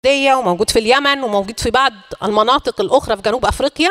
وموجود في اليمن وموجود في بعض المناطق الأخرى في جنوب أفريقيا.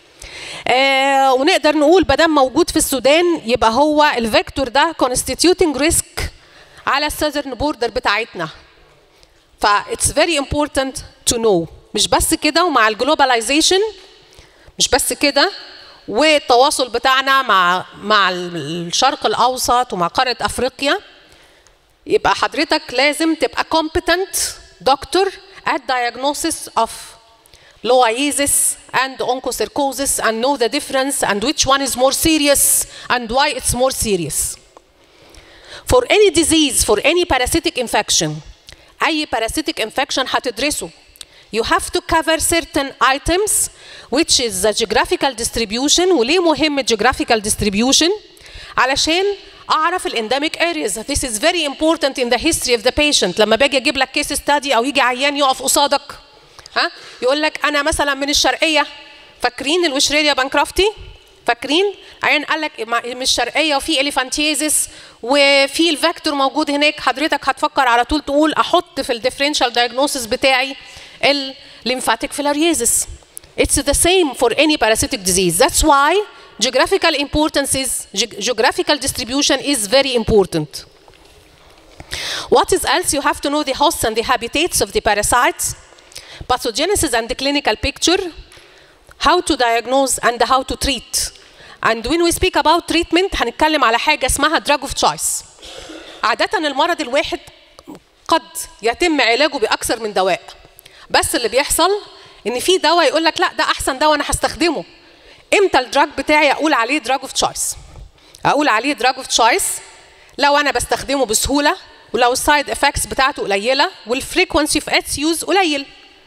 ونقدر نقول بدل موجود في السودان يبقى هو الفيكتور ده constituting risk على الساذرن بوردر بتاعتنا. ف it's very important to know. مش بس كده، ومع الجلوباليزيشن مش بس كده، والتواصل بتاعنا مع الشرق الأوسط ومع قارة أفريقيا، يبقى حضرتك لازم تبقى competent doctor at diagnosis of loiasis and onchocercosis and know the difference and which one is more serious and why it's more serious. For any disease, for any parasitic infection, أي parasitic infection هتدرسه you have to cover certain items which is the geographical distribution. وليه مهم geographical distribution؟ علشان أعرف الendemic areas. This is very important in the history of the patient. لما باجي أجيب لك case study أو يجي عيان يقف قصادك يقول لك أنا مثلا من الشرقية، فاكرين الوشريريا بانكرافتي؟ فاكرين؟ عيان قال لك من الشرقية وفي إليفانتيزيس وفي الفاكتور موجود هناك، حضرتك هتفكر على طول تقول أحط في الديفرنشال دايجنوسيس بتاعي الليمفاتيك فيلاريزيس. It's the same for any parasitic disease. That's why geographical importance is geographical distribution is very important. What is else? You have to know the hosts and the habitats of the parasites, pathogenesis and the clinical picture, how to diagnose and how to treat. And when we speak about treatment هنتكلم على حاجة اسمها drug of choice. عادة المرض الواحد قد يتم علاجه بأكثر من دواء، بس اللي بيحصل إن في دواء يقول لك لا ده أحسن دواء أنا هستخدمه. إمتى الدراج بتاعي أقول عليه drug of choice؟ أقول عليه drug of choice لو أنا بستخدمه بسهولة، ولو السايد افكتس بتاعته قليلة، والفريكونسي في اتس يوز قليل.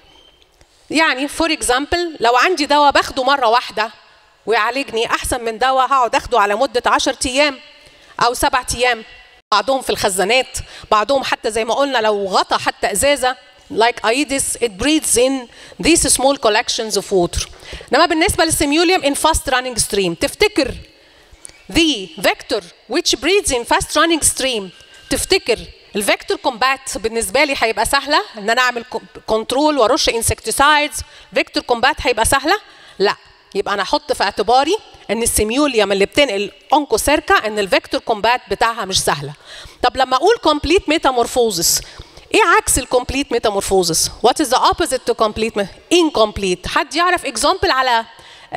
يعني فور اكزامبل لو عندي دواء باخده مرة واحدة ويعالجني أحسن من دواء هقعد أخده على مدة 10 أيام أو 7 أيام، بعضهم في الخزانات، بعضهم حتى زي ما قلنا لو غطى حتى إزازة like Aedes it breathes in these small collections of water. إنما بالنسبة للسيميوليوم in fast running stream، تفتكر the vector which breathes in fast running stream، تفتكر الفيكتور كومبات بالنسبه لي هيبقى سهله ان انا اعمل كنترول وارش انسكتيسايدز؟ فيكتور كومبات هيبقى سهله؟ لا. يبقى انا احط في اعتباري ان السيميوليوم اللي بتنقل اونكوسيركا ان الفيكتور كومبات بتاعها مش سهله. طب لما اقول كومبليت ميتامورفوزس، ايه عكس الكومبليت ميتامورفوزس؟ وات از ذا اوبوزيت تو كومبليت؟ انكومبليت. حد يعرف اكزامبل على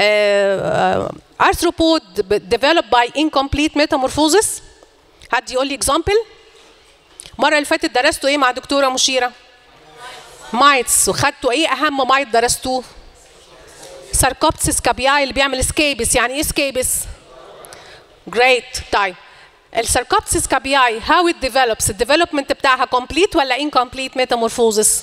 arthropod developed by incomplete metamorphosis؟ حد يقول لي اكزامبل؟ المرة اللي فاتت درستوا ايه مع دكتورة مشيرة؟ مايتس. وخدتوا ايه أهم مايت درستوه؟ ساركوبتسيس كابياي اللي بيعمل سكيبس. يعني ايه سكيبس؟ جريت. طيب الساركوبتسيس كابياي هاو ات ديفلوبس؟ الديفلوبمنت بتاعها كومبليت ولا انكومبليت ميتامورفوزس؟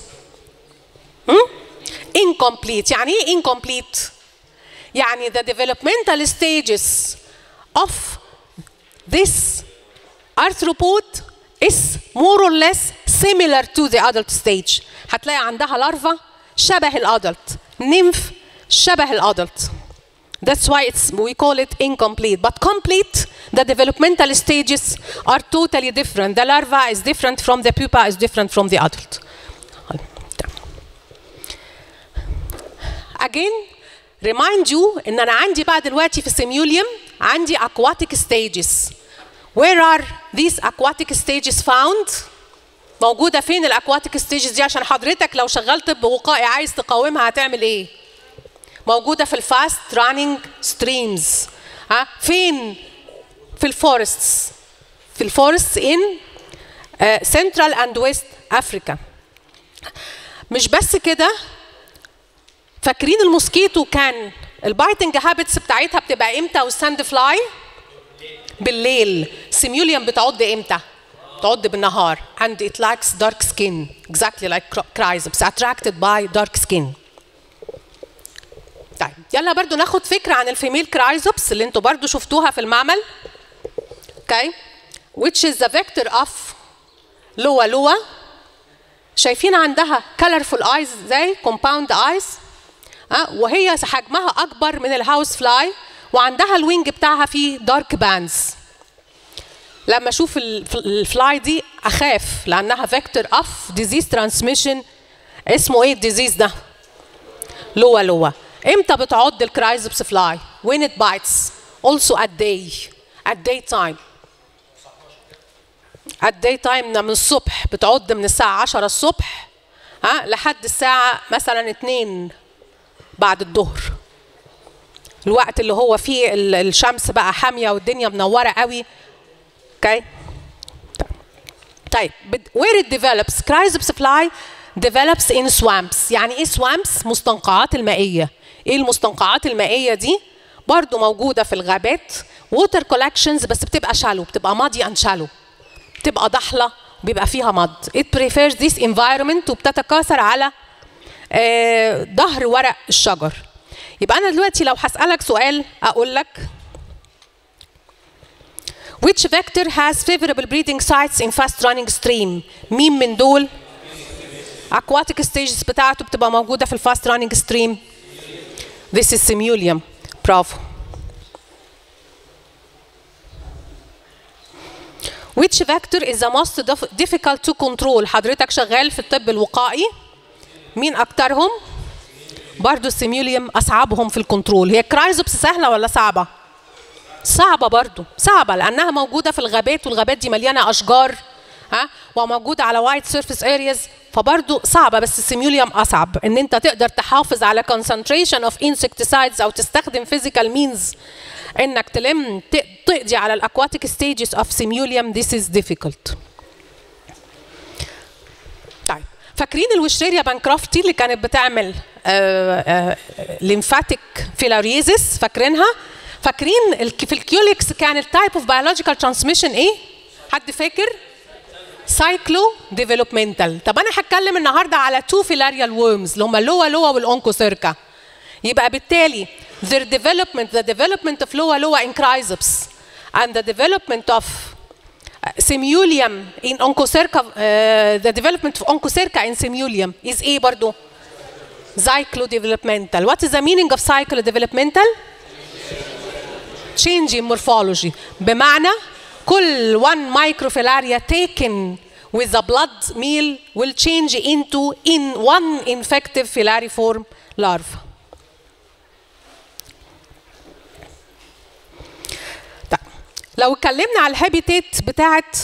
انكومبليت. يعني ايه انكومبليت؟ يعني the developmental stages of this arthropod is more or less similar to the adult stage. هتلاقي عندها لارفا شبه الادلت، نيمف شبه الادلت. That's why we call it incomplete. But complete, the developmental stages are totally different. The larva is different from the pupa, is different from the adult. Again, remind you إن أنا عندي بقى دلوقتي في السيميوليوم عندي aquatic stages. Where are these aquatic stages found؟ موجودة فين الأكواتيك ستيجز دي؟ عشان حضرتك لو شغلت طب وقائي عايز تقاومها هتعمل إيه؟ موجودة في الفاست رانينج ستريمز. فين؟ في الفورستس. في الفورستس in Central and West Africa. مش بس كده، فاكرين الموسكيتو كان البايتنج هابتس بتاعتها بتبقى إمتى والساند فلاي؟ بالليل. سيميوليوم بتعض امتى؟ بتعض بالنهار. and it likes dark skin exactly like chrysops attracted by dark skin. طيب يلا برضو ناخد فكرة عن الفيميل كرايزوبس اللي انتوا برضو شفتوها في المعمل. okay which is the vector of لوا. شايفين عندها colorful eyes زي compound eyes، وهي حجمها أكبر من الهاوس فلاي، وعندها الوينج بتاعها فيه دارك باندز. لما اشوف الفلاي دي اخاف لانها فيكتور اوف ديزيز ترانسميشن اسمه ايه الديزيز ده؟ لوا لوا. امتى بتعض الكرايزبس فلاي؟ when it bites also at daytime. at daytime من الصبح، بتعض من الساعة 10 الصبح لحد الساعة مثلا 2 بعد الظهر، الوقت اللي هو فيه الشمس بقى حامية والدنيا منورة قوي. اوكي طيب where it develops cryzipes fly develops in swamps. يعني ايه swamps؟ مستنقعات المائية. ايه المستنقعات المائية دي؟ برضو موجودة في الغابات water collections، بس بتبقى shallow، بتبقى muddy and shallow، بتبقى ضحلة بيبقى فيها مد. it prefers this environment وبتتكاثر على ظهر ورق الشجر. يبقى أنا دلوقتي لو هسألك سؤال أقول لك which vector has favorable breeding sites in fast running stream؟ مين من دول aquatic stages بتاعته بتبقى موجودة في الفاست running stream؟ this is Simulium. برافو. which vector is the most difficult to control؟ حضرتك شغال في الطب الوقائي، مين أكترهم؟ برضو السيميوليوم أصعبهم في الكنترول. هي الكرايزوبس سهلة ولا صعبة؟ صعبة برضو، صعبة لأنها موجودة في الغابات، والغابات دي مليانة أشجار وموجودة على وايد سيرفيس ارياز، فبرضو صعبة. بس السيميوليوم أصعب، إن أنت تقدر تحافظ على concentration of insecticides أو تستخدم physical means إنك تقضي على الأكواتيك stages of Simulium. this is difficult. طيب فاكرين الوشريريا بانكرافتي اللي كانت بتعمل ليمفاتيك فيلاريزيس؟ فاكرينها؟ فاكرين في الكيوليكس كان التايب اوف بيولوجيكال ترانسميشن ايه؟ حد فاكر؟ سايكلو ديفلوبمنتال. طب انا هتكلم النهارده على 2 فيلاريال وورمز اللي هم اللوا لوا والأونكوسيركا. يبقى بالتالي their development, the development of Loa Loa in Chrysops and the development of Simulium in Onchocerca, the development of Onchocerca in Simulium is ايه برضو؟ Cyclodevelopmental. What is the meaning of cyclodevelopmental? Change in morphology. بمعنى كل one microfilaria taken with the blood meal will change into one infective filariform larva. لو اتكلمنا على الهابيتات بتاعت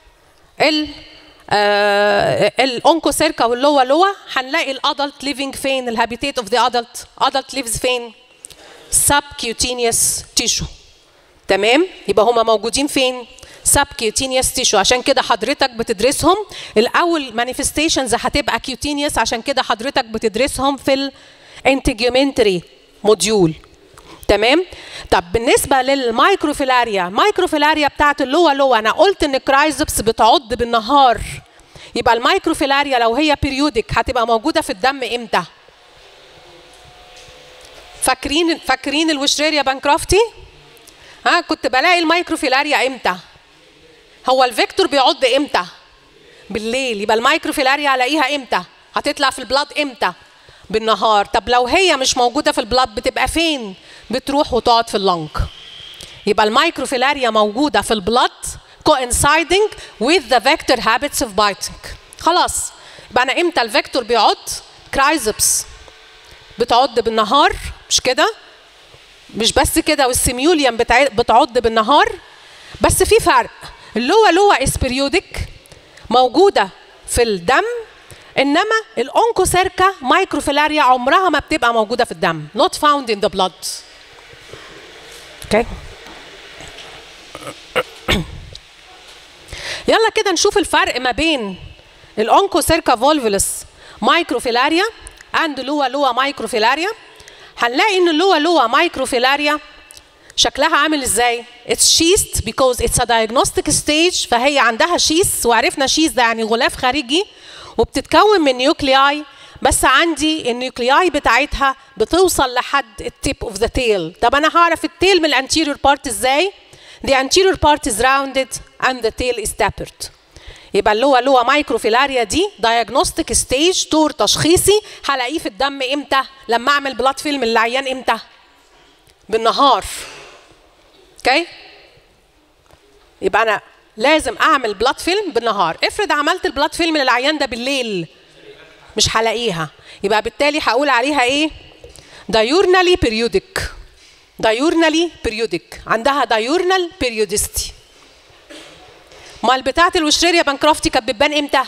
الأونكوسيركا واللوا لوا هنلاقي الادلت ليفينج فين؟ الهابيتات اوف ذا ادلت ليفز فين؟ subcutaneous tissue. تمام؟ يبقى هما موجودين فين؟ subcutaneous tissue. عشان كده حضرتك بتدرسهم الاول manifestations هتبقى cutaneous، عشان كده حضرتك بتدرسهم في الانتجيومنتري موديول. تمام؟ طب بالنسبه للمايكروفيلاريا، المايكروفيلاريا بتاعت اللوا لوا انا قلت ان الكرايزبس بتعض بالنهار. يبقى المايكروفيلاريا لو هي بيريودك هتبقى موجوده في الدم امتى؟ فاكرين الوشريريا بانكرافتي؟ كنت بلاقي المايكروفيلاريا امتى؟ هو الفيكتور بيعض امتى؟ بالليل. يبقى المايكروفيلاريا هلاقيها امتى؟ هتطلع في البلاد امتى؟ بالنهار. طب لو هي مش موجوده في البلاد بتبقى فين؟ بتروح وتقعد في اللنج. يبقى المايكروفيلاريا موجوده في البلاد coinciding with the vector habits of biting. خلاص يبقى انا امتى الفيكتور بيعض؟ كرايزبس بتعض بالنهار، مش كده؟ مش بس كده، والسيميوليوم بتعض بالنهار. بس في فرق، اللوا لوا is periodic موجوده في الدم، انما الأونكوسيركا مايكروفيلاريا عمرها ما بتبقى موجوده في الدم. not found in the blood. اوكي يلا كده نشوف الفرق ما بين الأونكوسيركا فولفولس مايكروفيلاريا and لوا لوا مايكروفيلاريا. هنلاقي ان اللوا لوا مايكروفيلاريا شكلها عامل ازاي؟ it's sheathed because it's a diagnostic stage، فهي عندها شيس، وعرفنا شيس ده يعني غلاف خارجي وبتتكون من نيوكلياي، بس عندي النيوكلياي بتاعتها بتوصل لحد التيب اوف ذا تيل. طب انا هعرف التيل من الانتيريور بارت ازاي؟ the anterior part is rounded and the tail is tapered. يبقى اللوا لوا مايكروفيلاريا دي diagnostic stage، دور تشخيصي هلاقيه في الدم امتى؟ لما اعمل بلاد فيلم للعيان امتى؟ بالنهار. اوكي؟ يبقى انا لازم اعمل بلاد فيلم بالنهار. افرض عملت البلاد فيلم للعيان ده بالليل، مش هلاقيها، يبقى بالتالي هقول عليها ايه؟ diurnally periodic. diurnally periodic، عندها diurnal periodicity. امال بتاعه الوشريريا بانكرافتي كانت بتبان امتى؟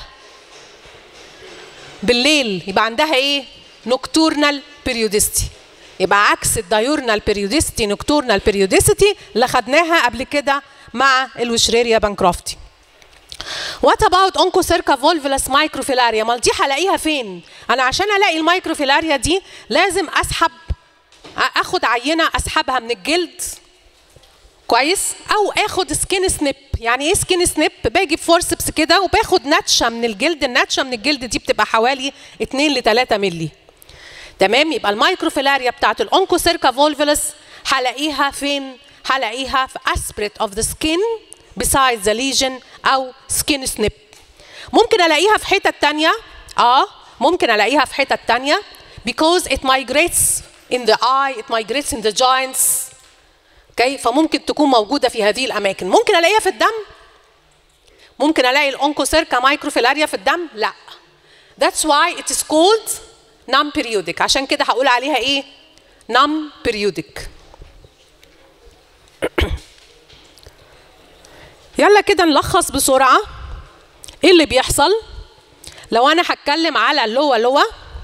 بالليل، يبقى عندها ايه؟ nocturnal periodicity. يبقى عكس الدايورنال periodicity nocturnal periodicity اللي خدناها قبل كده مع الوشريريا بانكرافتي. What about onchocerca volvulus microfilaria؟ امال دي هلاقيها فين؟ انا عشان الاقي المايكروفيلاريا دي لازم اخد عينه اسحبها من الجلد كويس، او اخد سكين سنيب. يعني ايه سكين سنيب؟ باجي بفورسبس كده وباخد نتشه من الجلد. النتشه من الجلد دي بتبقى حوالي 2 ل 3 مللي. تمام؟ يبقى المايكروفيلاريا بتاعت الأونكوسيركا فولفولس هلاقيها فين؟ هلاقيها في aspirate of the skin besides the lesion أو skin snip. ممكن ألاقيها في حتة تانية. ممكن ألاقيها في حتة تانية because it migrates in the eye, it migrates in the joints. اوكي؟ فممكن تكون موجودة في هذه الأماكن. ممكن ألاقيها في الدم؟ ممكن ألاقي الأونكوسيركا مايكروفيلاريا في الدم؟ لا. That's why it is called non-periodic. عشان كده هقول عليها ايه؟ non-periodic. يلا كده نلخص بسرعة ايه اللي بيحصل لو انا هتكلم على اللوا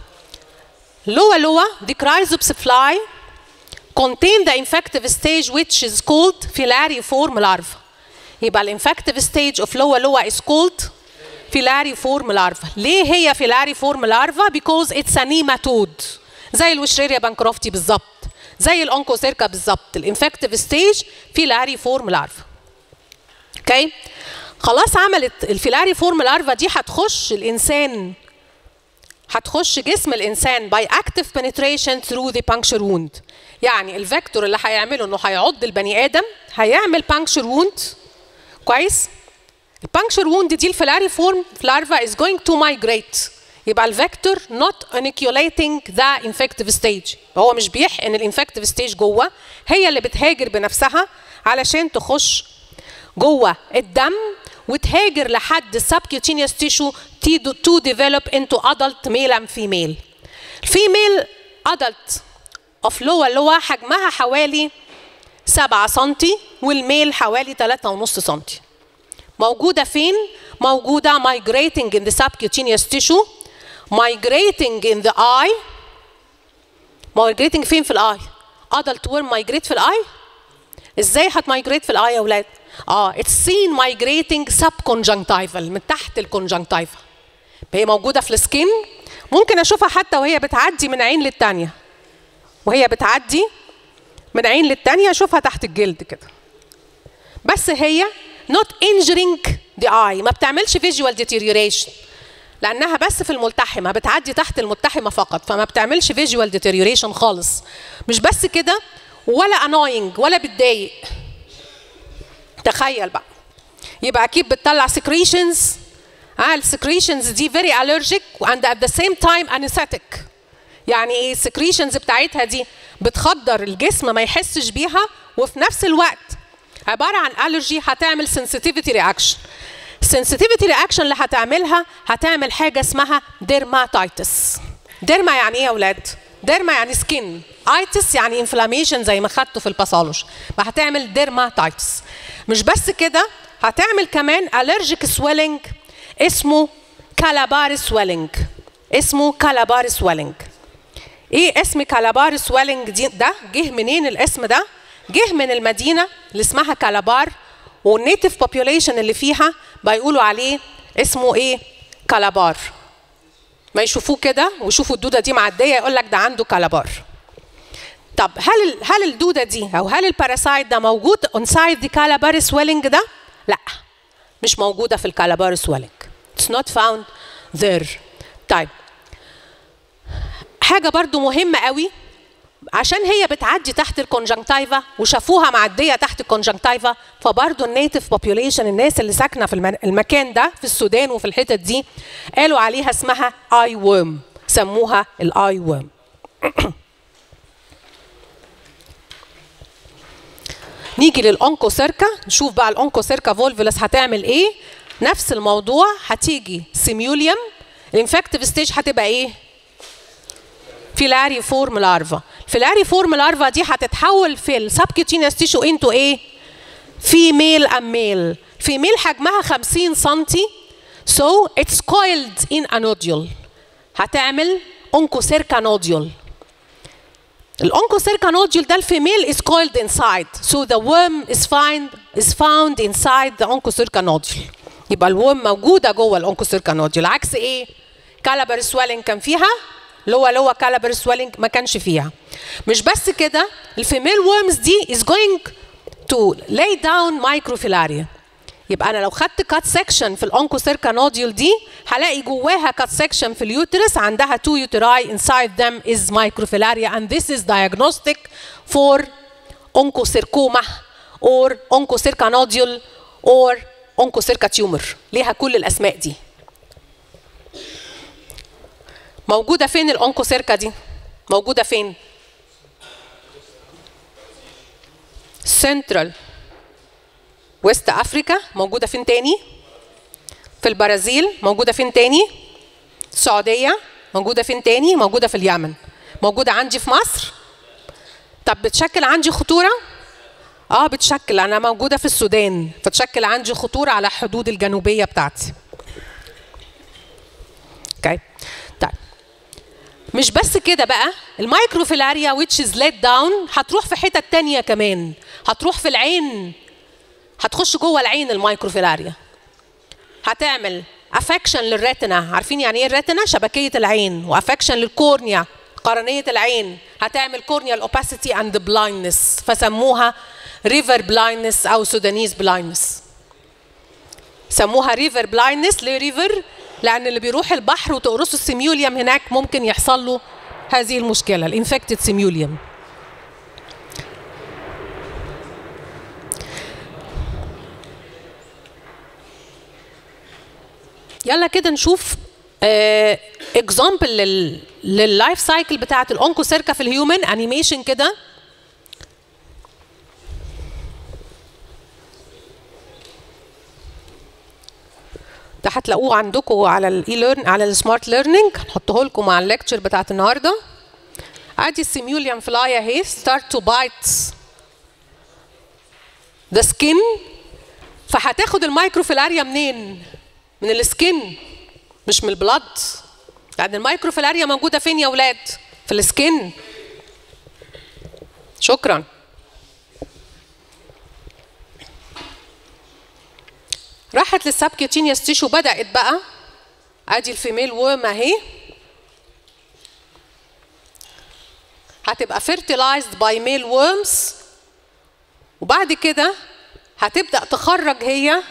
the chrysopsifly contain the infective stage which is called filariform larva. يبقى الانفكتيف stage of لوا is called filariform larva. ليه هي filariform larva؟ because it's a nematode. زي الوشريريا بانكرافتي بالظبط، زي الأونكوسيركا بالظبط. الانفكتيف ستيج filariform larva. اوكي؟ خلاص عملت الفيلاريفورم لارفا دي هتخش الإنسان، هتخش جسم الإنسان by active penetration through the puncture wound. يعني الفيكتور اللي هيعمله إنه هيعض البني آدم هيعمل puncture wound. كويس؟ البانكشر ووند دي الفيلاريفورم لارفا is going to migrate. يبقى الفيكتور not inoculating the infective stage. هو مش بيحقن الانفكتيف ستيج جوه، هي اللي بتهاجر بنفسها علشان تخش جوه الدم وتهاجر لحد subcutaneous tissue to develop into adult male and female. الفيميل adult of لوا حجمها حوالي 7 سم والميل حوالي 3.5 سم. موجودة فين؟ موجودة migrating in the subcutaneous tissue, migrating in the eye. migrating فين في الآي؟ adult worm migrate في الآي؟ ازاي هتمايجريت في الآي يا ولاد؟ it's seen migrating subconjunctival من تحت الكونجنكتيفا. هي موجودة في السكين، ممكن أشوفها حتى وهي بتعدي من عين للتانية. وهي بتعدي من عين للتانية أشوفها تحت الجلد كده. بس هي not injuring the eye، ما بتعملش visual deterioration لأنها بس في الملتحمة، بتعدي تحت الملتحمة فقط، فما بتعملش visual deterioration خالص. مش بس كده ولا annoying ولا بتضايق. تخيل بقى، يبقى أكيد بتطلع secretions. السكريشنز دي very allergic and at the same time anesthetic. يعني ايه السكريشنز بتاعتها دي؟ بتخدر الجسم ما يحسش بيها، وفي نفس الوقت عبارة عن allergy هتعمل sensitivity reaction. السنسيتيفيتي رياكشن اللي هتعملها هتعمل حاجة اسمها dermatitis. ديرما يعني ايه يا اولاد؟ ديرما يعني سكين، ايتس يعني انفلاميشن زي ما خدته في الباثولوجي، فهتعمل dermatitis. مش بس كده، هتعمل كمان allergic swelling اسمه كالاباري سويلنج. اسمه كالاباري سويلنج. ايه اسم كالاباري سويلنج دي؟ ده جه منين الاسم ده؟ جه من المدينه اللي اسمها كالابار، والنيتيف بوبيوليشن اللي فيها بيقولوا عليه اسمه ايه؟ كالابار. ما يشوفوه كده ويشوفوا الدوده دي معديه يقول لك ده عنده كالابار. طب هل الدوده دي او هل الباراسايت ده موجود انسايد ذا كالاباري سويلنج ده؟ لا، مش موجوده في الكالاباري سويلنج. It's not found there. طيب حاجة برضو مهمة قوي، عشان هي بتعدي تحت الكونجنكتيفا وشافوها معدية تحت الكونجنكتيفا، فبرضو النيتيف بوبيوليشن الناس اللي ساكنة في المكان ده في السودان وفي الحتت دي قالوا عليها اسمها اي وورم، سموها الاي وورم. نيجي للأونكوسيركا، نشوف بقى الأونكوسيركا فولفولس هتعمل ايه. نفس الموضوع، هتيجي سيميوليوم. الانفكتيف ستيج هتبقى ايه؟ فيلاري فورم لارفا. الفيلاري فورم لارفا دي هتتحول في السبكيوتينيوس تيشو انتو ايه؟ فيميل ام ميل. فيميل حجمها 50 سم so it's coiled in a nodule. هتعمل onchocerca nodule. الonchocerca nodule ده الفيميل is coiled inside so the worm is found inside the onchocerca nodule. يبقى الورم موجوده جوه الonchocerca nodule عكس ايه؟ كالابر سويلنج كان فيها، لوا كالابر سويلنج ما كانش فيها. مش بس كده، الفيميل worms دي is going to lay down microfilaria. يبقى انا لو خدت كات سكشن في الonchocerca nodule دي هلاقي جواها كات سكشن في اليوترس عندها 2 uteri inside them is microfilaria and this is diagnostic for onchocercoma or onchocerca nodule or onchocerca tumor. ليها كل الاسماء دي. موجوده فين الonchocerca دي؟ موجوده فين؟ سنترال ويست افريكا. موجوده فين تاني؟ في البرازيل. موجوده فين تاني؟ السعوديه. موجوده فين تاني؟ موجوده في اليمن. موجوده عندي في مصر. طب بتشكل عندي خطوره؟ بتشكل. انا موجوده في السودان فتشكل عندي خطوره على الحدود الجنوبيه بتاعتي. اوكي. طيب مش بس كده بقى، المايكروفيلاريا which is let down هتروح في حتت تانية كمان. هتروح في العين، هتخش جوه العين المايكروفيلاريا. هتعمل افكشن للريتنا. عارفين يعني ايه الريتنا؟ شبكيه العين. وافكشن للكورنيا قرنيه العين. هتعمل كورنيال اوباسيتي اند بلايندنس فسموها ريفر بلايندنس او سودانيز بلايندنس. سموها ريفر بلايندنس. ليه ريفر؟ لان اللي بيروح البحر وتقرصه السيميوليوم هناك ممكن يحصل له هذه المشكله الانفكتد سيميوليوم. يلا كده نشوف اكزامبل لللايف سايكل بتاعت الonchocerca في الهيومن انيميشن كده. ده هتلاقوه عندكم على الاي على السمارت ليرنينج. هنحطه لكم مع الليكتشر بتاعت النهارده. ادي السيميوليوم فلاي اهي start to bite the skin. فهتاخد المايكروفيلاريا منين؟ من السكن مش من البلد. يعني المايكروفيلاريا موجوده فين يا ولاد؟ في السكن. شكرا. راحت للسبكيوتينيوس تيشو. بدات بقى ادي الفيميل ورم اهي هتبقى fertilized by male worms وبعد كده هتبدا تخرج هي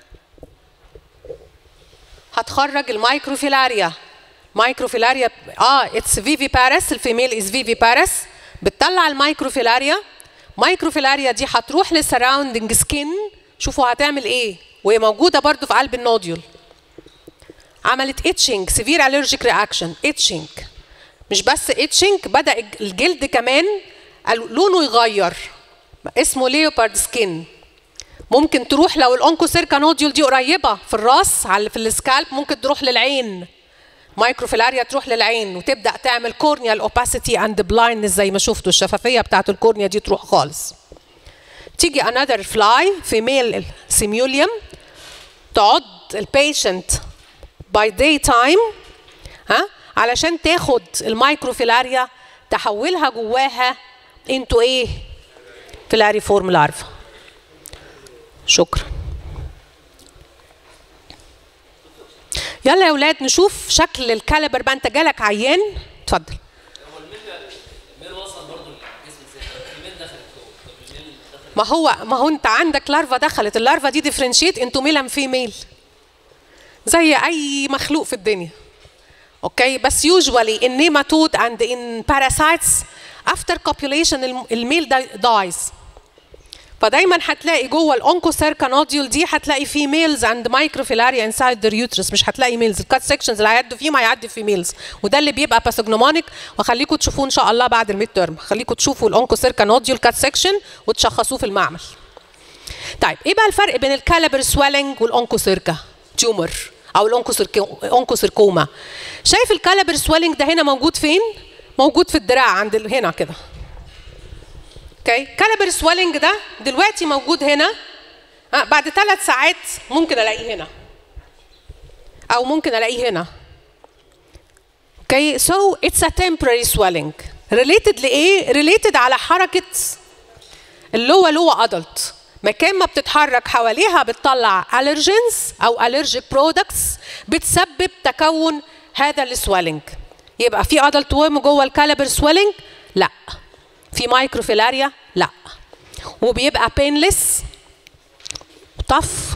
هتخرج المايكروفيلاريا. مايكروفيلاريا اتس فيفي بارس. الفيميل از فيفي بارس بتطلع المايكروفيلاريا. مايكروفيلاريا دي هتروح للسراوندنج سكين. شوفوا هتعمل ايه وهي موجوده برضو في قلب النوديول. عملت اتشنج سيفير الرجيك رياكشن. اتشنج مش بس اتشنج، بدا الجلد كمان لونه يغير اسمه ليوبارد سكين. ممكن تروح لو الonchocerca nodule دي قريبه في الراس في السكالب ممكن تروح للعين. مايكروفيلاريا تروح للعين وتبدا تعمل كورنيال اوباسيتي اند بلايندنس زي ما شفتوا. الشفافيه بتاعت الكورنيا دي تروح خالص. تيجي another fly female سيميوليوم تعض البيشنت باي داي تايم علشان تاخد المايكروفيلاريا تحولها جواها انتو ايه؟ فيلاري فورم لارفا. شكرا. يلا يا ولاد نشوف شكل الكاليبر بقى. انت جالك عيان. اتفضل. هو الميل وصل برضه للجسم ازاي؟ الميل دخلت جوه. ما هو انت عندك لارفا دخلت. اللارفا دي ديفرنشيت انتو ميل ام فيميل زي اي مخلوق في الدنيا. اوكي بس يوجوالي ان نيماتود اند ان باراسايتس افتر كوبيوليشن الميل دايز. فدايما هتلاقي جوه الonchocerca nodule دي هتلاقي females and microfilaria inside their uterus. مش هتلاقي ميلز. الكات سيكشنز اللي هيعدوا فيهم هيعدي في ميلز وده اللي بيبقى باثوجنومونيك. وخليكم تشوفوه ان شاء الله بعد الميد تيرم. خليكم تشوفوا الonchocerca nodule كات سيكشن وتشخصوه في المعمل. طيب ايه بقى الفرق بين الكاليبر سويلنج والonchocerca تيومر؟ او الاونكوسيركوما. شايف الكالبر سويلنج ده هنا موجود فين؟ موجود في الدراع عند هنا كده. اوكي، كالبر سويلنج ده دلوقتي موجود هنا، بعد 3 ساعات ممكن الاقيه هنا او ممكن الاقيه هنا. اوكي، so it's a temporary swelling. related لايه؟ related على حركه اللوا adult. مكان ما بتتحرك حواليها بتطلع allergens او allergic products بتسبب تكون هذا السويلنج. يبقى في adult worm جوه الكالبر سويلنج؟ لا. في مايكروفيلاريا؟ لا. وبيبقى painless طف.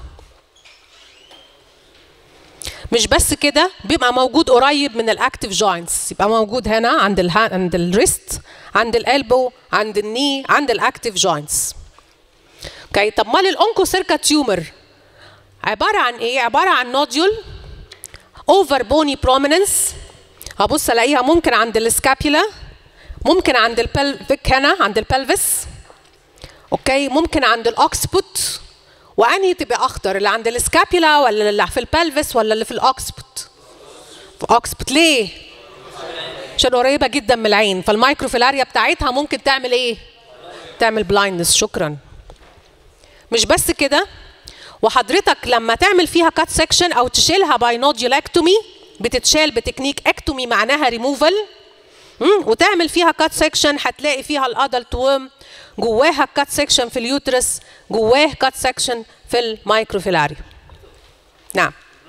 مش بس كده، بيبقى موجود قريب من الاكتيف جوينتس، يبقى موجود هنا عند الريست، عند الالبو، عند الني، عند الاكتيف جوينتس. اوكي، طب مال الاونكوسيركا تيومر عباره عن ايه؟ عباره عن نوديول اوفر بوني بروميننس. هبص الاقيها ممكن عند السكابيولا، ممكن عند البلفيك هنا عند البلفس. اوكي، ممكن عند الاوكسبوت. وانهي تبقى اخطر، اللي عند السكابيولا ولا اللي في البلفس ولا اللي في الاوكسبوت؟ في الاوكسبوت. ليه؟ عشان قريبه جدا من العين، فالمايكروفيلاريا بتاعتها ممكن تعمل ايه؟ تعمل بلايندنس. شكرا. مش بس كده، وحضرتك لما تعمل فيها كات سكشن او تشيلها باي نوديولاكتومي، بتتشال بتكنيك اكتومي معناها ريموفال، وتعمل فيها كات سكشن هتلاقي فيها الادلت ورم جواها كات سكشن في اليوترس، جواه كات سكشن في المايكروفيلاريا. نعم.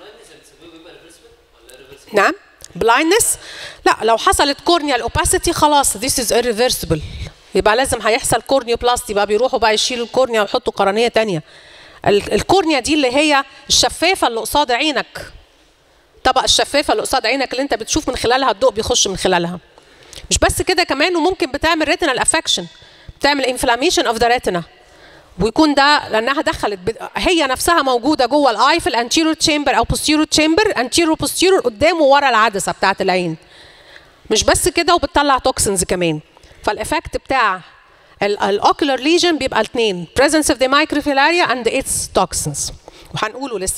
نعم. بلايندنس؟ لا، لو حصلت كورنيال اوباسيتي خلاص this is irreversible، يبقى لازم هيحصل كورنيوبلاستي بقى، بيروحوا بقى يشيلوا الكورنيا ويحطوا قرنيه ثانيه. الكورنيا دي اللي هي الشفافه اللي قصاد عينك، طبق الشفافه اللي قصاد عينك اللي انت بتشوف من خلالها الضوء بيخش من خلالها. مش بس كده كمان، وممكن بتعمل ريتينال افكشن، بتعمل انفلاميشن اوف ذا ريتنا، ويكون ده لانها دخلت هي نفسها موجوده جوه الاي في الانتيرور تشامبر او بوستيرور تشامبر، انتيرور بوستيرور قدام وورا العدسه بتاعه العين. مش بس كده، وبتطلع توكسنز كمان. فالافكت بتاع الاوكولار ليجن بيبقى الاثنين presence of the microfilaria and its toxins، وهنقوله لسه.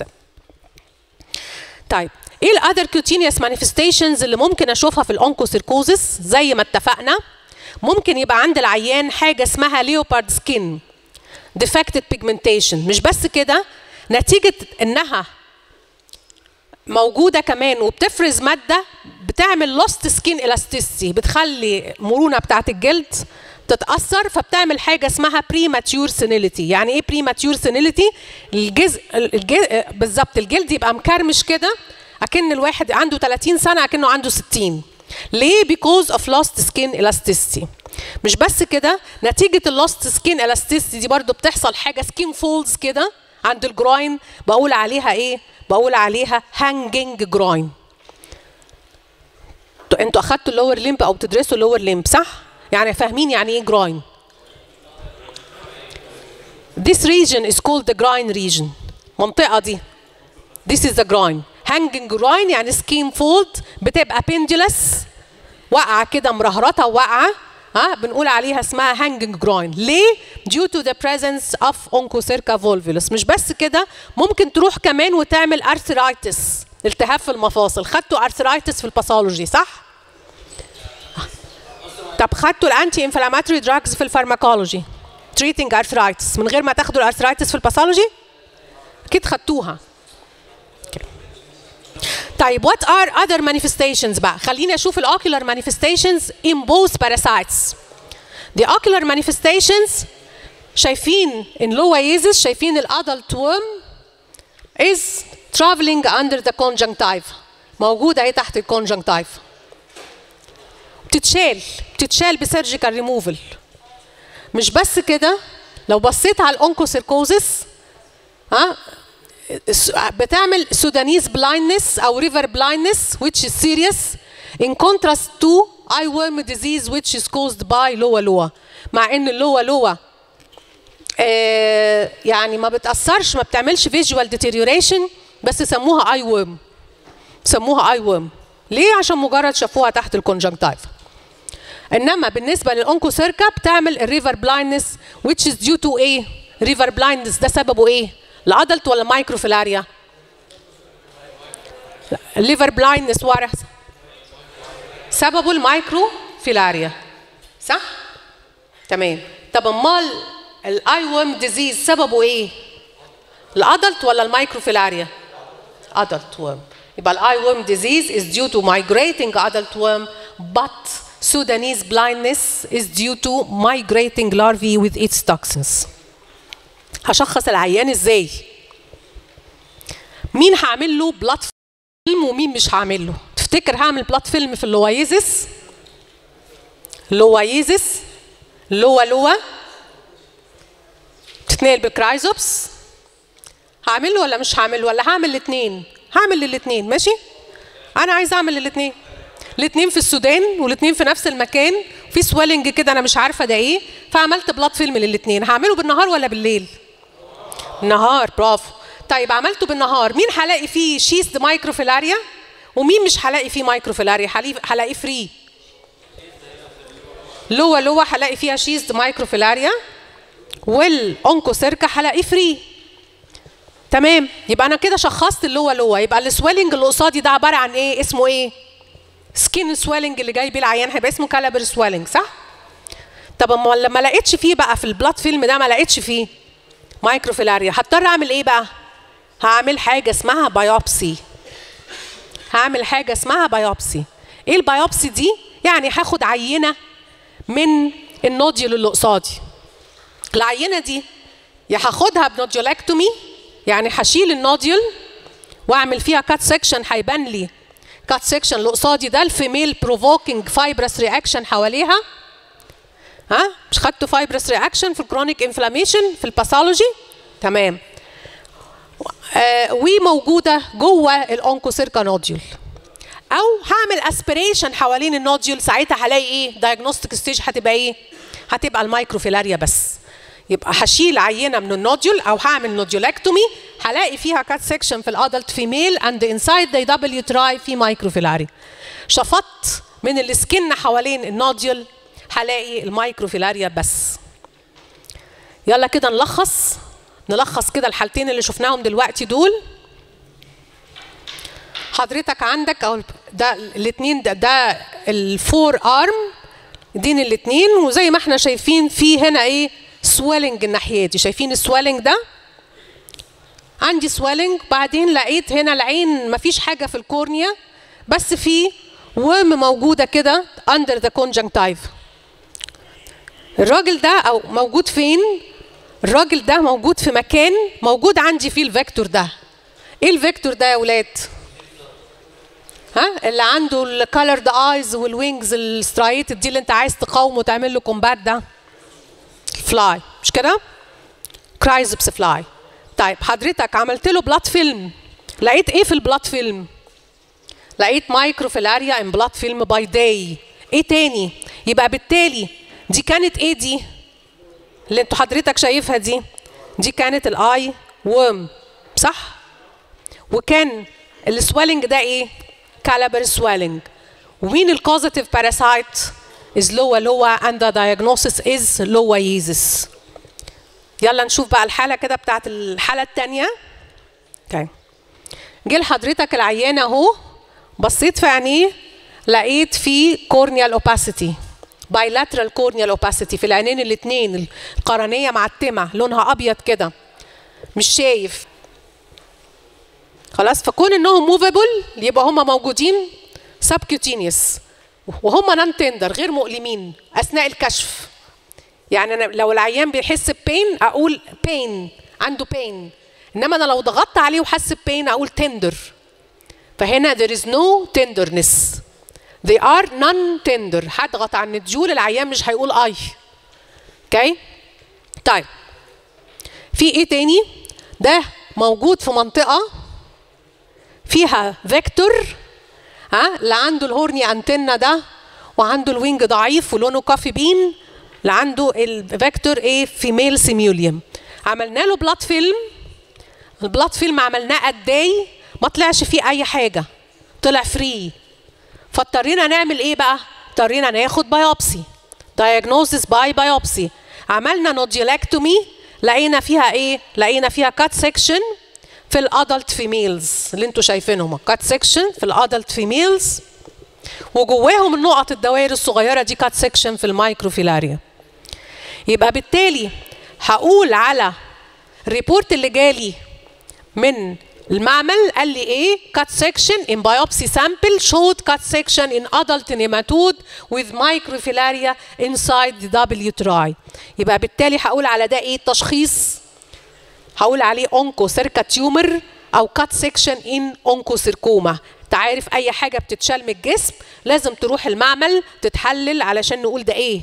طيب ايه الاذر كوتينيوس مانيفستيشنز اللي ممكن اشوفها في الاونكوسيركوزس؟ زي ما اتفقنا ممكن يبقى عند العيان حاجه اسمها ليوبارد سكين defected pigmentation. مش بس كده، نتيجه انها موجوده كمان وبتفرز ماده بتعمل lost skin elasticity، بتخلي المرونه بتاعه الجلد تتاثر، فبتعمل حاجه اسمها premature senility. يعني ايه premature senility؟ بالظبط الجلد يبقى مكرمش كده، اكن الواحد عنده 30 سنه اكنه عنده 60. ليه؟ because of lost skin elasticity. مش بس كده، نتيجه اللوست سكين elasticity دي برضو بتحصل حاجه سكين فولدز كده عند الجروين، بقول عليها ايه؟ بقول عليها hanging groin. انتوا اخدتوا اللور ليمب او بتدرسوا اللور ليمب صح؟ يعني فاهمين يعني ايه groin؟ This region is called the groin region. المنطقه دي this is the groin. hanging groin يعني skin fold بتبقى pendulous، واقعه كده مرهرطه واقعه، بنقول عليها اسمها hanging groin. ليه؟ due to the presence of onchocerca volvulus. مش بس كده، ممكن تروح كمان وتعمل arthritis، التهاب في المفاصل. خدتوا arthritis في الباثولوجي صح؟ طب خدتوا الانتي انفلاماتوري دراجز في الفارماكولوجي treating arthritis من غير ما تاخدوا الارثرايتس في الباثولوجي؟ اكيد خدتوها. طيب what are other manifestations بقى؟ خليني اشوف الاوكيولار manifestations in both parasites. The ocular manifestations شايفين in lowiasis، شايفين الادلت worm is traveling under the conjunctiva، موجوده اهي تحت الكونجنكتيف، بتتشال بسيرجيكال ريموفل. مش بس كده، لو بصيت على الاونكوسيركوزس بتعمل سودانيز بلايندنس او ريفر بلايندنس which is serious in contrast to eye worm disease which is caused by لوا. مع ان اللوا يعني ما بتأثرش، ما بتعملش visual deterioration، بس سموها اي ورم، سموها اي ورم. ليه؟ عشان مجرد شافوها تحت الكونجنكتيف. انما بالنسبه للاونكوسيركا بتعمل الريفر بلايندنس which is due to ايه؟ ريفر بلايندنس ده سببه ايه؟ الادلت ولا مايكروفيلاريا؟ الليفر بلايندنس ورا سببه المايكروفيلاريا، صح؟ تمام. طب امال الاي ورم ديزيز سببه ايه؟ الادلت ولا المايكروفيلاريا؟ adult worm. يبقى الاي worm disease is due to migrating adult worm, but Sudanese blindness is due to migrating larvae with its toxins. هشخص العيان ازاي؟ مين هعمل له بلاد فيلم ومين مش هعمل له؟ تفتكر هعمل بلاد فيلم في اللويزس؟ لوا تتنقل بالكرايزوبس؟ هعمله ولا مش هعمله ولا هعمل الاثنين؟ هعمل الاثنين. ماشي؟ انا عايز اعمل الاثنين. الاثنين في السودان والاثنين في نفس المكان، في سويلنج كده انا مش عارفه ده ايه، فعملت بلاد فيلم للاثنين. هعمله بالنهار ولا بالليل؟ بالنهار. برافو. طيب عملته بالنهار، مين هلاقي فيه شيست مايكروفيلاريا ومين مش هلاقي فيه مايكروفيلاريا؟ هلاقي فري. لوا هلاقي فيها شيست مايكروفيلاريا، والأونكوسيركا هلاقي فري. تمام. يبقى انا كده شخصت اللوا. يبقى السويلنج اللي قصادي ده عباره عن ايه؟ اسمه ايه؟ سكين سويلنج. اللي جاي بيه العيان هيبقى اسمه كالابر سويلنج، صح؟ طب اما لما لقيتش فيه بقى في البلاد فيلم ده، ما لقيتش فيه مايكروفيلاريا، هضطر اعمل ايه بقى؟ هعمل حاجه اسمها بايوبسي. ايه البايوبسي دي؟ يعني هاخد عينه من النوديول اللي قصادي. العينه دي يا هاخدها بنوديولاكتومي، يعني هشيل النوديول واعمل فيها كات سكشن، هيبان لي كات سكشن اللي قصادي ده الفيميل بروفوكينج فايبرس رياكشن حواليها. ها؟ مش خدتوا فايبرس رياكشن في الكرونيك انفلاميشن في الباثولوجي؟ تمام. وموجوده جوه الاونكوسيركا نوديول. او هعمل اسبريشن حوالين النوديول، ساعتها هلاقي ايه؟ دايجنوستيك ستيج هتبقى ايه؟ هتبقى المايكروفيلاريا بس. يبقى هشيل عينه من النوديول او هعمل نوديولاكتومي، هلاقي فيها كات سكشن في الادلت فيميل اند انسايد ذا دبليو تراي في مايكروفيلاريا. شفطت من السكن حوالين النوديول، هلاقي المايكروفيلاريا بس. يلا كده نلخص كده الحالتين اللي شفناهم دلوقتي دول. حضرتك عندك او ده الاثنين ده الفور ارم دين الاثنين، وزي ما احنا شايفين في هنا ايه؟ سويلنج الناحيه دي. شايفين السويلنج ده؟ عندي سويلنج، بعدين لقيت هنا العين مفيش حاجه في الكورنيا، بس في ورم موجوده كده اندر ذا كونجنكتيف. الراجل ده او موجود فين؟ الراجل ده موجود في مكان موجود عندي فيه الفيكتور ده. ايه الفيكتور ده يا ولاد؟ ها؟ اللي عنده الكالرد ايز والوينجز السترايتد دي اللي انت عايز تقاومه وتعمل له كومبات ده. فلاي، مش كده؟ كرايزبس فلاي. طيب حضرتك عملت له بلاد فيلم، لقيت ايه في البلاد فيلم؟ لقيت مايكروفيلاريا ان بلاد فيلم باي داي. ايه تاني؟ يبقى بالتالي دي كانت ايه دي؟ اللي انتوا حضرتك شايفها دي؟ دي كانت الاي ورم، صح؟ وكان السويلنج ده ايه؟ كالابر سويلنج. ومين الكوزيتيف باراسايت؟ is lower and the diagnosis is lowiasis. يلا نشوف بقى الحالة كده بتاعت الحالة التانية. اوكي. جه لحضرتك العيان اهو، بصيت في عينيه لقيت فيه corneal opacity. bilateral corneal opacity في العينين الاثنين، القرنية معتمة لونها أبيض كده، مش شايف. خلاص، فكون انهم موفابل يبقى هم موجودين subcutaneous وهم نان تندر غير مؤلمين اثناء الكشف. يعني أنا لو العيان بيحس ببين اقول بين، عنده بين، انما انا لو ضغطت عليه وحس ببين اقول تندر. فهنا there is no tenderness. they are non-tender. هضغط على الندجول العيان مش هيقول اي. اوكي؟ طيب في ايه تاني؟ ده موجود في منطقة فيها فيكتور، ها؟ اللي عنده الهورني انتنا ده وعنده الوينج ضعيف ولونه كافي بين، اللي عنده الفيكتور ايه؟ فيميل سيميوليوم. عملنا له بلاد فيلم، البلاد فيلم عملناه قد ايه؟ ما طلعش فيه اي حاجه، طلع فري. فاضطرينا نعمل ايه بقى؟ اضطرينا ناخد بايوبسي، دايجنوزس باي بايوبسي. عملنا نوديولاكتومي، لقينا فيها ايه؟ لقينا فيها كات سيكشن في الادلت فيميلز اللي انتوا شايفينهم، كات سيكشن في الادلت فيميلز، وجواهم النقط الدوائر الصغيره دي كات سيكشن في المايكروفيلاريا. يبقى بالتالي هقول على الريبورت اللي جالي من المعمل قال لي ايه؟ cut section in biopsy sample showed cut section in adult nematode with microfilaria inside the double uteri. يبقى بالتالي هقول على ده ايه التشخيص؟ هقول عليه oncocerca tumor او cut section in oncocercoma. انت عارف اي حاجه بتتشال من الجسم لازم تروح المعمل تتحلل علشان نقول ده ايه.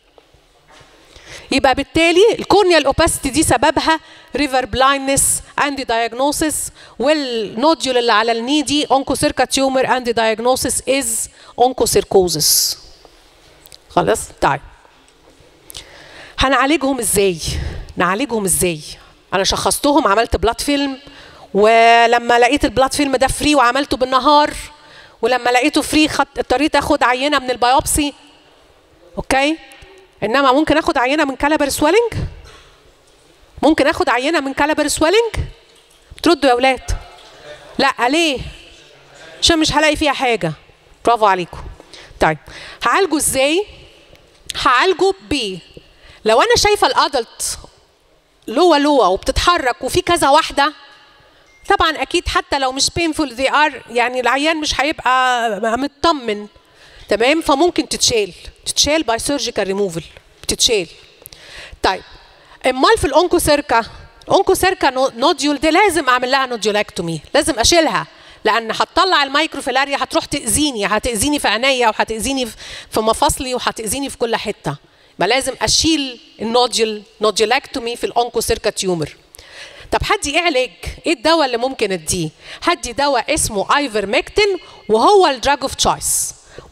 يبقى بالتالي الكورنيال اوباسيتي دي سببها ريفر بلايندنس اند دايجنوسيس، والنوديول اللي على الني دي اونكوسيركا تيومر اند دايجنوسيس از اونكوسيركوزس. خلاص؟ طيب هنعالجهم ازاي؟ نعالجهم ازاي؟ انا شخصتهم، عملت بلاد فيلم، ولما لقيت البلاد فيلم ده فري وعملته بالنهار، ولما لقيته فري اضطريت اخد عينه من البيوبسي. اوكي؟ انما ممكن اخد عينه من كالبر سويلنج؟ ممكن اخد عينه من كالبر سويلنج؟ بتردوا يا اولاد؟ لا. ليه؟ عشان مش هلاقي فيها حاجه. برافو عليكم. طيب هعالجه ازاي؟ هعالجه لو انا شايفه الادلت لوا وبتتحرك وفي كذا واحده، طبعا اكيد حتى لو مش painful they are، يعني العيان مش هيبقى مطمن، تمام؟ فممكن تتشال باي سيرجيكال ريموفل، بتتشال. طيب امال في الأونكوسيركا نوديول دي لازم اعمل لها نوديولاكتومي، لازم اشيلها، لان هتطلع المايكروفيلاريا هتروح هتاذيني في عينيا، وهتاذيني في مفاصلي، وهتاذيني في كل حته. يبقى لازم اشيل نوديولاكتومي في الأونكوسيركا تيومر. طب هدي ايه علاج؟ ايه الدواء اللي ممكن اديه؟ هدي دواء اسمه ايفرمكتين، وهو الدراج اوف تشويس.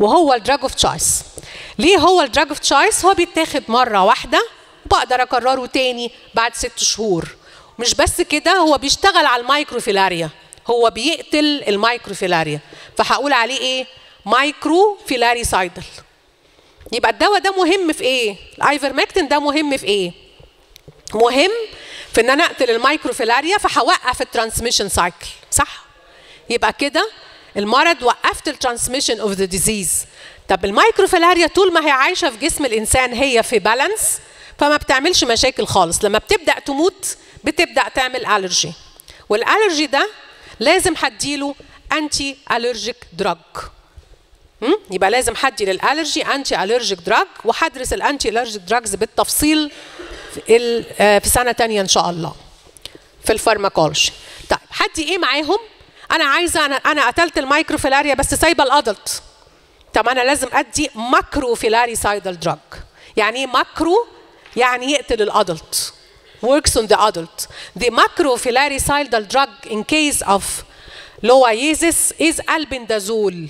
ليه هو الدراج اوف تشويس؟ هو بيتاخد مره واحده وبقدر اكرره تاني بعد 6 شهور. مش بس كده، هو بيشتغل على المايكروفيلاريا، هو بيقتل المايكروفيلاريا، فهقول عليه ايه؟ مايكروفيلاريسايدل. يبقى الدواء ده مهم في ايه؟ الايفرمكتين ده مهم في ايه؟ مهم في ان انا اقتل المايكروفيلاريا، فهوقف الترانسميشن سايكل، صح؟ يبقى كده المرض وقفت الترانسميشن اوف ذا ديزيز. طب المايكروفيلاريا طول ما هي عايشه في جسم الانسان هي في بالانس، فما بتعملش مشاكل خالص. لما بتبدا تموت بتبدا تعمل الرجي، والالرجي ده لازم هديله انتي الرجيك دراج. يبقى لازم هدي للالرجي انتي الرجيك دراج، وهدرس الانتي الرجيك دراجز بالتفصيل في سنه ثانيه ان شاء الله في الفارماكولوجي. طيب هدي ايه معاهم؟ انا عايزه، انا قتلت المايكروفيلاريا بس سايبه الادلت. طب انا لازم ادي ماكروفيلاريسايدال دراج. يعني ايه ماكرو؟ يعني يقتل الادلت. works on the adult. The macrofilarisal drug in case of loiasis is albendazole.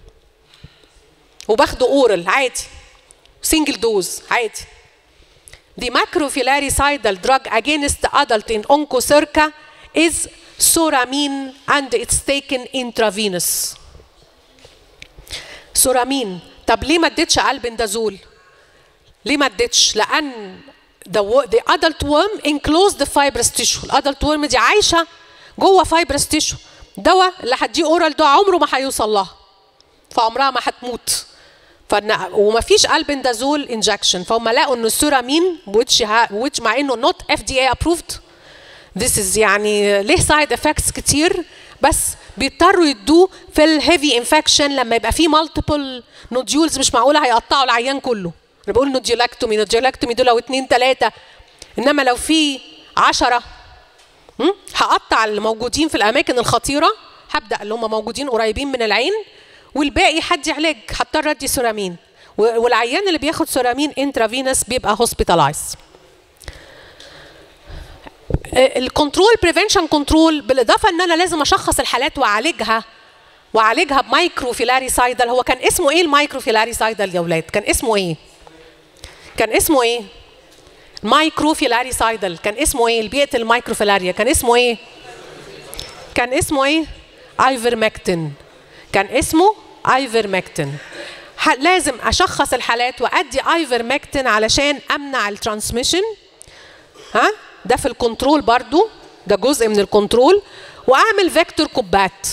وباخده اورال عادي، single dose عادي. The macrofilarisal drug against the adult in oncocerca is سورامين and it's taken intravenous. سورامين. طب ليه ما اديتش البندازول؟ ليه ما اديتش؟ لان the adult worm enclosed the fibrous tissue. الادلت worm دي عايشه جوه fibrous tissue. دواء اللي هديه اورال ده عمره ما هيوصل لها، فعمرها ما هتموت. وما فيش البندازول انجكشن، فهم لقوا ان السورامين which مع انه not FDA approved this is يعني ليه سايد افكتس كتير، بس بيضطروا يدوه في الهيفي انفكشن لما يبقى فيه مالتيبل نوديولز. مش معقوله هيقطعوا العيان كله. انا بقول نوديولاكتومي دول لو 2 3، انما لو في 10 هقطع اللي موجودين في الاماكن الخطيره، هبدا اللي هم موجودين قريبين من العين، والباقي هدي علاج، هضطر ادي سورامين. والعيان اللي بياخد سورامين انترافينس بيبقى هوسبيتالايز. الكنترول بريفنشن كنترول، بالاضافه ان انا لازم اشخص الحالات واعالجها بمايكروفيلاريسايدل. هو كان اسمه ايه المايكروفيلاريسايدل يا اولاد؟ كان اسمه ايه؟ مايكروفيلاريسايدل كان اسمه ايه؟ اللي بيقتل المايكروفيلاريا كان اسمه ايه؟ ايفرمكتين. كان اسمه ايفرمكتين. لازم اشخص الحالات وادي ايفرمكتين علشان امنع الترانسميشن. ده في الكنترول برضو، ده جزء من الكنترول. واعمل فيكتور كومبات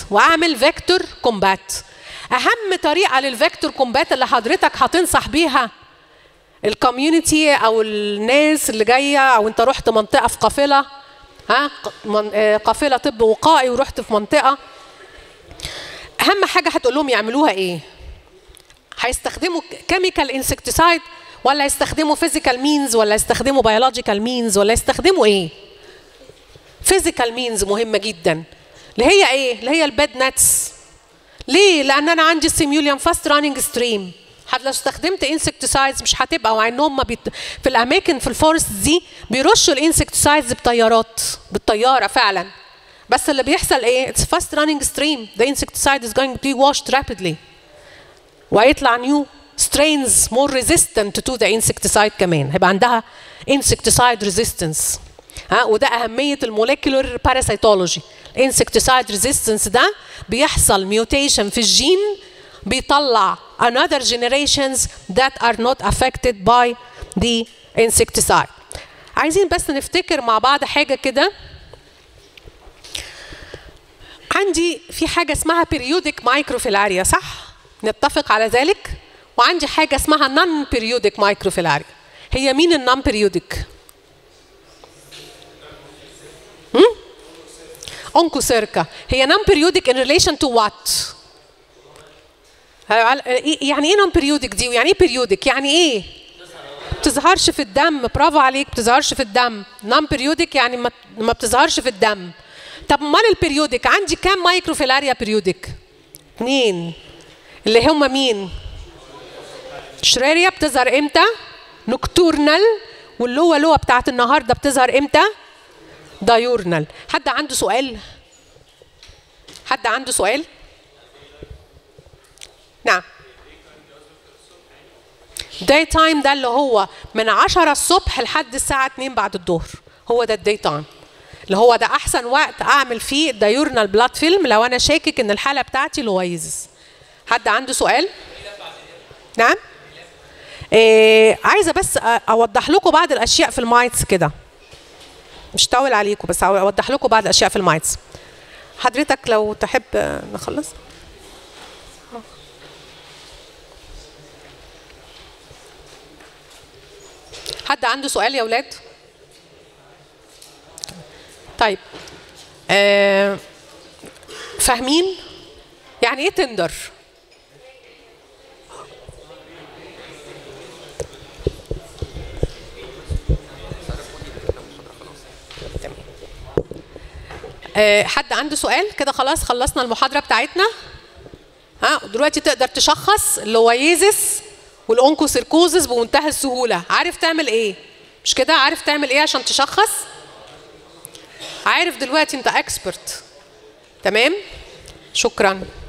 اهم طريقه للفيكتور كومبات اللي حضرتك هتنصح بيها الكوميونتي او الناس اللي جايه، او انت رحت منطقه في قافله، قافله طب وقائي ورحت في منطقه، اهم حاجه هتقول لهم يعملوها ايه؟ هيستخدموا كيميكال انسكتيسايد ولا يستخدموا فيزيكال مينز ولا يستخدموا بيولوجيكال مينز ولا يستخدموا ايه؟ فيزيكال مينز مهمه جدا، اللي هي ايه؟ اللي هي البيد نتس. ليه؟ لان انا عندي السيميوليوم فاست راننج ستريم. لو استخدمت انسكتيسايدز مش هتبقى، مع ان هم في الاماكن في الفورست دي بيرشوا الانسكتيسايدز بالطياره فعلا، بس اللي بيحصل ايه؟ اتس فاست راننج ستريم، ذا insecticide is going to be washed rapidly وهيطلع نيو strains more resistant to the insecticide كمان، هيبقى عندها insecticide resistance. وده أهمية الموليكولر باراسيتولوجي. insecticide resistance ده بيحصل mutation في الجين بيطلع another generations that are not affected by the insecticide. عايزين بس نفتكر مع بعض حاجة كده. عندي في حاجة اسمها periodic microfilaria، صح؟ نتفق على ذلك. وعندي حاجة اسمها non periodic microfilaria. هي مين النون periodic؟ أونكوسيركا. هي non periodic in relation to what؟ يعني ايه non periodic دي؟ ويعني ايه periodic؟ يعني ايه؟ بتظهرش في الدم. برافو عليك، بتظهرش في الدم. non periodic يعني ما بتظهرش في الدم. طب امال البريودك عندي كام مايكروفيلاريا بريودك؟ 2 اللي هم مين؟ شريريا بتظهر امتى؟ نوكتورنال. واللوا بتاعت النهارده بتظهر امتى؟ دايورنال. حد عنده سؤال؟ نعم. داي تايم ده اللي هو من 10 الصبح لحد الساعة 2 بعد الظهر، هو ده الداي تايم اللي هو ده أحسن وقت أعمل فيه الدايورنال بلاد فيلم لو أنا شاكك إن الحالة بتاعتي لويزس. حد عنده سؤال؟ نعم؟ عايزة بس أوضح لكم بعض الأشياء في المايتس كده. مش طول عليكم بس أوضح لكم بعض الأشياء في المايتس. حضرتك لو تحب نخلص؟ حد عنده سؤال يا ولاد؟ طيب فاهمين؟ يعني ايه تندر؟ حد عنده سؤال؟ كده خلاص خلصنا المحاضرة بتاعتنا. دلوقتي تقدر تشخص اللويزس والأونكوسيركوزس بمنتهى السهولة. عارف تعمل ايه؟ مش كده؟ عارف تعمل ايه عشان تشخص؟ عارف دلوقتي انت اكسبرت. تمام؟ شكرا.